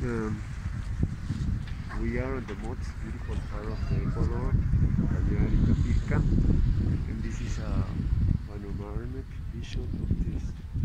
Um, we are in the most beautiful part of the Ecuador, Cañar y Capirca, and this is a panoramic vision of this.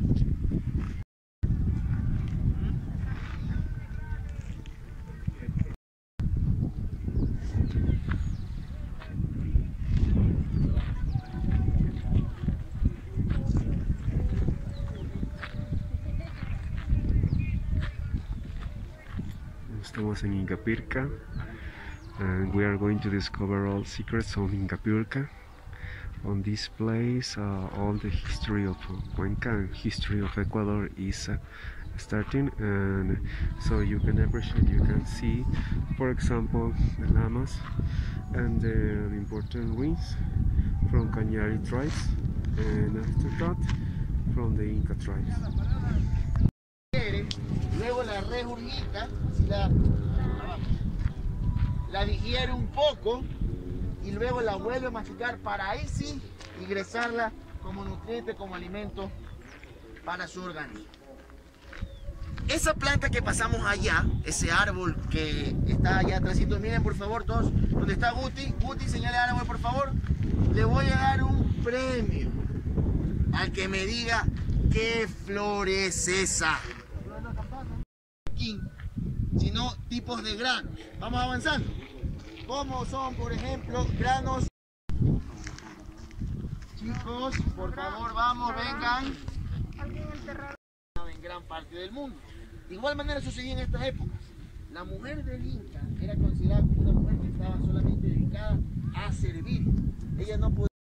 Estamos en Ingapirca and we are going to discover all secrets on Ingapirca. On this place, all the history of Cuenca and history of Ecuador is starting, and so you can appreciate, you can see, for example, the llamas and the important ruins from Cañari tribes, and after that, from the Inca tribes. Luego la regurgita, la digiere un poco y luego la vuelve a masticar para ahí sí ingresarla como nutriente, como alimento para su organismo. Esa planta que pasamos allá, ese árbol que está allá atrásito, miren por favor todos, donde está Guti, señale árbol por favor, le voy a dar un premio al que me diga qué flor es esa. Sino tipos de granos. Vamos avanzando. Como son, por ejemplo, granos. Chicos, por favor, vamos, vengan. En gran parte del mundo. De igual manera sucedía en estas épocas. La mujer del Inca era considerada como una mujer que estaba solamente dedicada a servir. Ella no podía.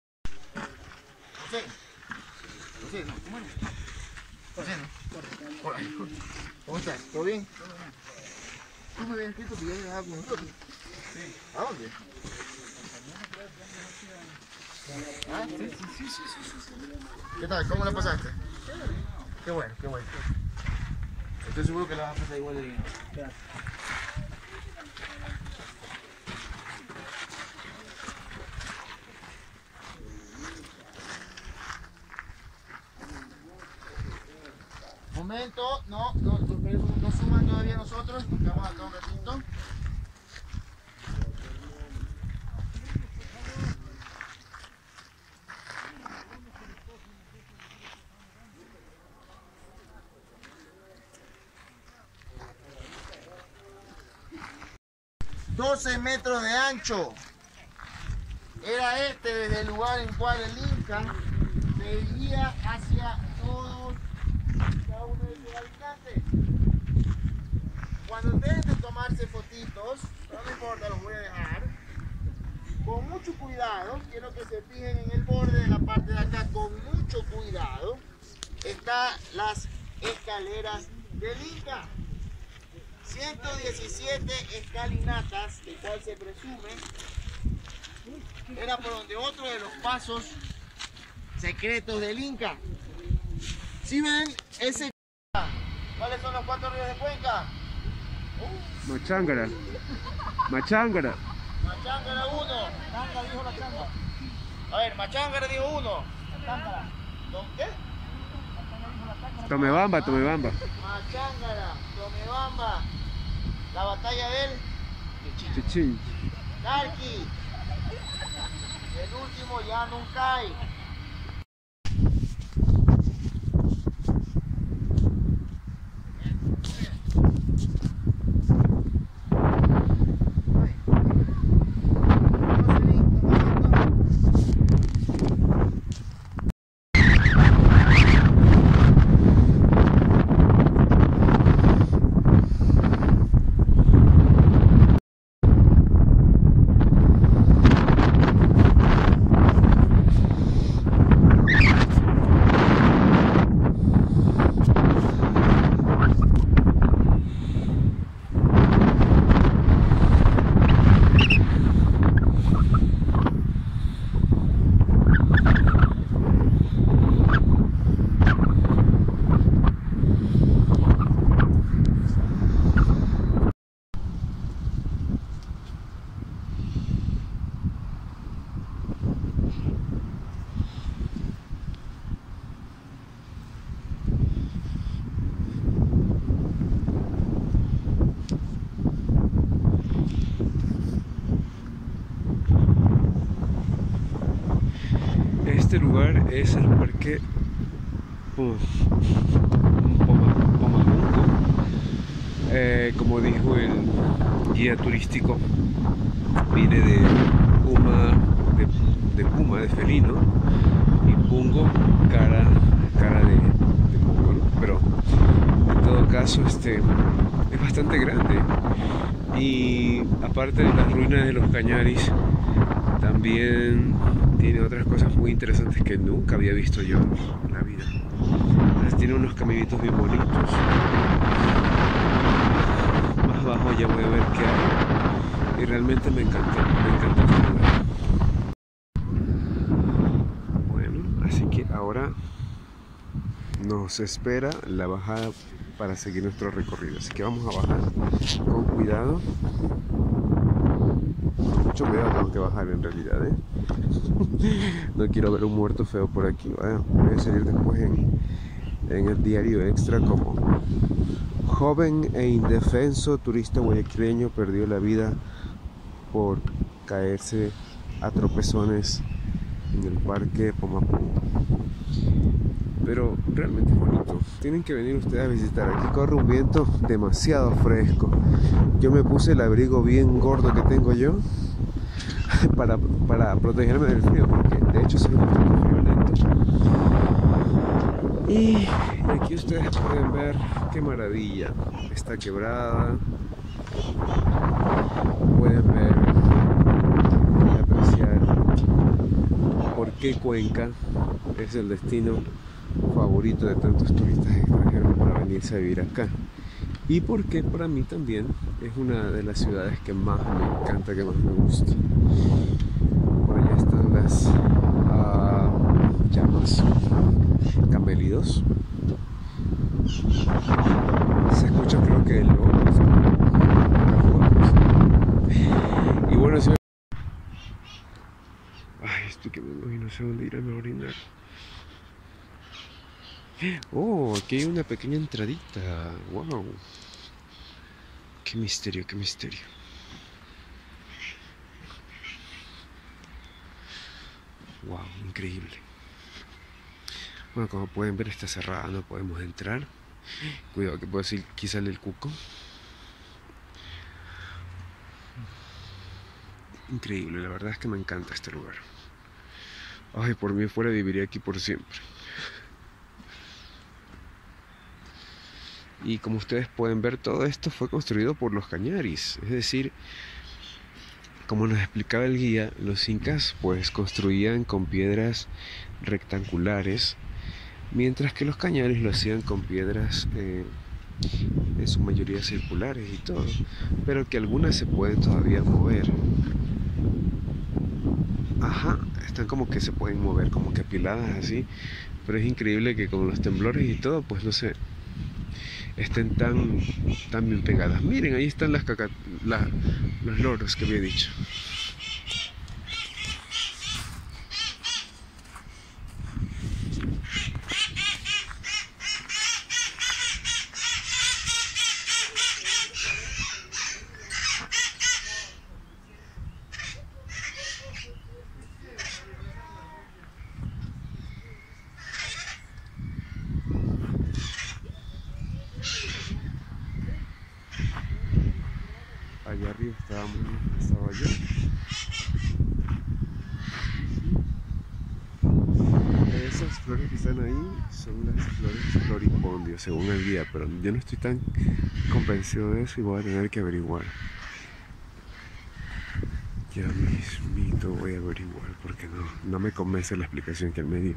José, no, ¿cómo eres? José, no. Hola, ¿cómo estás? ¿Todo bien? ¿Tú me habías escrito que ya llegaba con nosotros? Sí. ¿A dónde? ¿Ah? Sí. ¿Qué tal? ¿Cómo la pasaste? Qué bueno, qué bueno. Estoy seguro que la vas a pasar igual de bien. Gracias. Momento, no suman todavía nosotros, vamos acá un ratito. $12 metros de ancho. Era este desde el lugar en cual el Inca seguía hacia todos cada uno de sus habitantes. Cuando ustedes de tomarse fotitos, no importa, los voy a dejar. Con mucho cuidado, quiero que se fijen en el borde de la parte de acá, con mucho cuidado. Están las escaleras del Inca. 117 escalinatas, el cual se presume era por donde otro de los pasos secretos del Inca. Si ven ese, ¿cuáles son los 4 ríos de Cuenca? Machángara. Machángara 1. A ver, Machángara dijo 1. ¿Don qué? Tomebamba. Machángara, Tomebamba. La batalla del Chichín. Narqui. El último Llanuncay. lugar es el parque Pomapungo. Como dijo el guía turístico, viene de puma, de felino, y pungo, cara de pungo, ¿no? Pero en todo caso es bastante grande, y aparte de las ruinas de los Cañaris, también tiene otras cosas muy interesantes que nunca había visto yo en la vida. Entonces tiene unos caminitos bien bonitos. Más abajo ya voy a ver qué hay, y realmente me encantó este lugar. Bueno, así que ahora nos espera la bajada para seguir nuestro recorrido, así que vamos a bajar con cuidado. Con mucho cuidado tengo que bajar en realidad, No quiero ver un muerto feo por aquí. Voy a salir después en el diario extra como: joven e indefenso turista guayaquileño perdió la vida por caerse a tropezones en el parque Pomapungo. Pero realmente es bonito, tienen que venir ustedes a visitar. Aquí corre un viento demasiado fresco. Yo me puse el abrigo bien gordo que tengo yo para protegerme del frío, porque de hecho soy bastante friolento. Y aquí ustedes pueden ver qué maravilla, está quebrada. Pueden ver y apreciar por qué Cuenca es el destino favorito de tantos turistas extranjeros para venirse a vivir acá, y porque para mí también es una de las ciudades que más me encanta, que más me gusta. Por allá están las llamas, camelidos. Se escucha, creo que el lobo. Y bueno, si estoy que me voy, no sé dónde irme a orinar. Oh, aquí hay una pequeña entradita. Wow. Qué misterio, qué misterio. Wow, increíble. Bueno, como pueden ver está cerrada, no podemos entrar. Cuidado que puede ser aquí sale el cuco. Increíble, la verdad es que me encanta este lugar. Ay, por mí fuera viviría aquí por siempre. Y como ustedes pueden ver, todo esto fue construido por los Cañaris. Es decir, como nos explicaba el guía, los incas pues construían con piedras rectangulares, mientras que los Cañaris lo hacían con piedras en su mayoría circulares y todo, pero que algunas se pueden todavía mover. Ajá, están como que se pueden mover, como que apiladas así, pero es increíble que con los temblores y todo, pues no sé, estén tan bien pegadas. Miren, ahí están los loros que había dicho. Allá arriba estaba yo. Esas flores que están ahí son las flores floripondio, según el guía, pero yo no estoy tan convencido de eso y voy a tener que averiguar. Ya mismito voy a averiguar, porque no me convence la explicación que él me dio.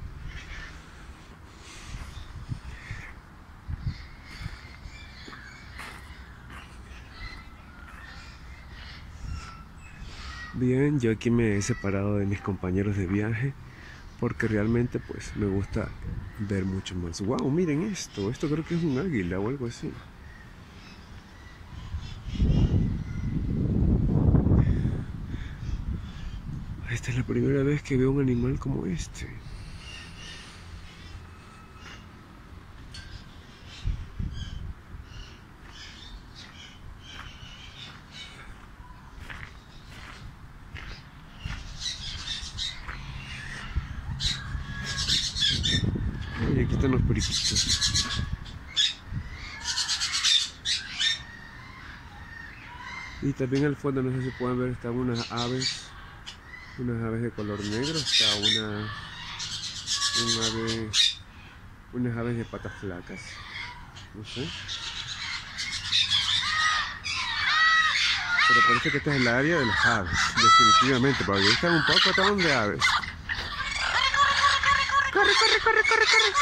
Bien, yo aquí me he separado de mis compañeros de viaje porque realmente pues me gusta ver mucho más. Wow, miren esto creo que es un águila o algo así. Esta es la primera vez que veo un animal como este. están los periquitos. Y también al fondo, no sé si pueden ver, están unas aves de color negro. Está unas aves de patas flacas, no sé. Pero parece que esta es el área de las aves, definitivamente, porque ahí están un poco de aves. ¡Corre, corre, corre, corre, corre!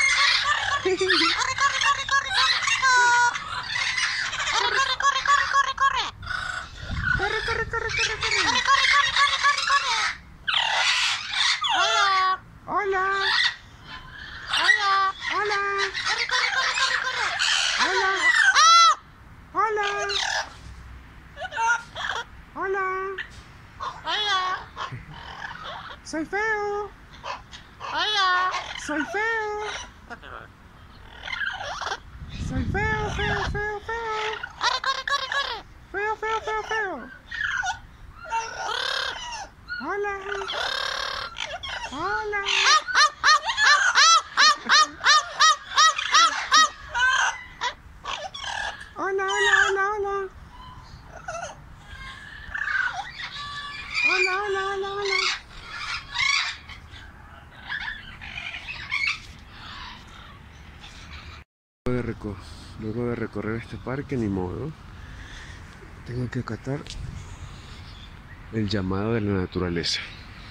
Soy feo. Hola. Soy feo. Soy feo, feo, feo, feo. Corre, corre, corre, corre. Feo, feo, feo, feo. Hola. Hola. Hola, hola, hola, hola. Hola, hola, hola, hola. Luego de recorrer este parque, ni modo, tengo que acatar el llamado de la naturaleza.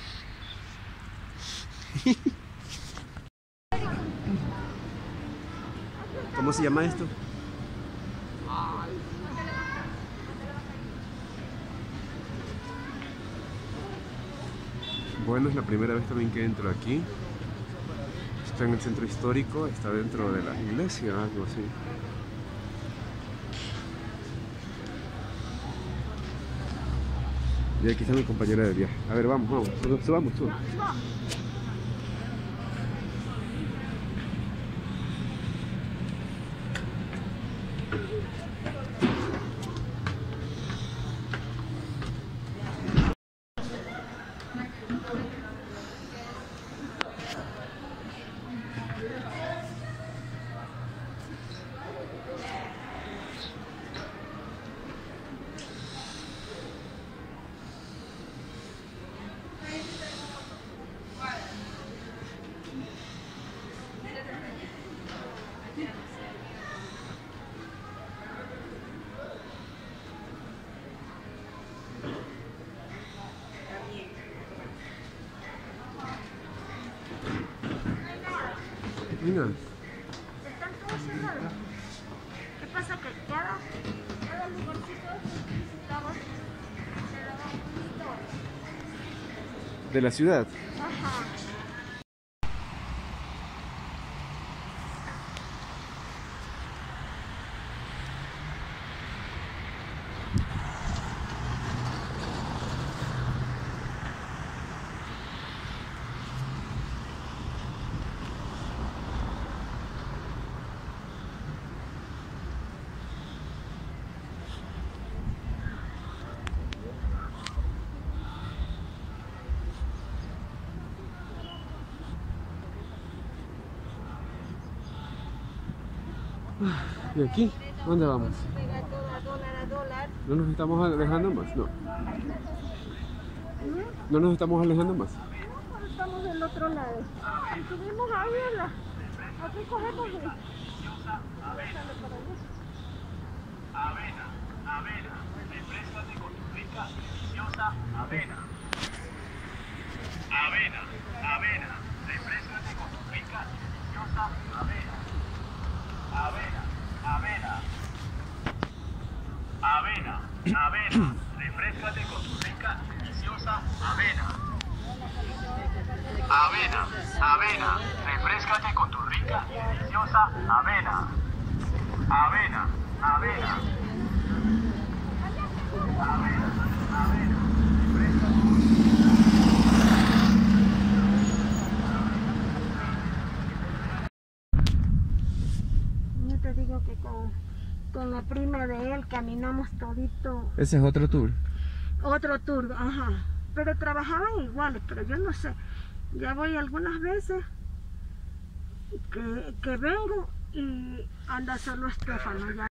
¿Cómo se llama esto? Bueno, es la primera vez también que entro aquí. Está en el centro histórico, está dentro de la iglesia, algo así. Y aquí está mi compañera de viaje. A ver, vamos, vamos, subamos. Mira. Están todos cerrados. ¿Qué pasa? Que cada lugarcito que visitamos se daba una historia. ¿De la ciudad? Ajá. ¿Y aquí? ¿Dónde vamos? Pega dólar a dólar. ¿No nos estamos alejando más? No. ¿No nos estamos alejando más? No, pero estamos del otro lado. Subimos ahí aquí cogemos de... Sale para allá. Avena, refrescate con tu rica y deliciosa avena. Avena, refrescate con tu rica y deliciosa avena. Avena, refrescate con tu rica y deliciosa avena. Avena, refrescate con tu rica y deliciosa avena. Avena. Yo te digo que con la prima de él caminamos todito. Ese es otro tour. Otro tour, ajá. Pero trabajaban iguales, pero yo no sé. Ya voy algunas veces que vengo y anda solo Estefano ya.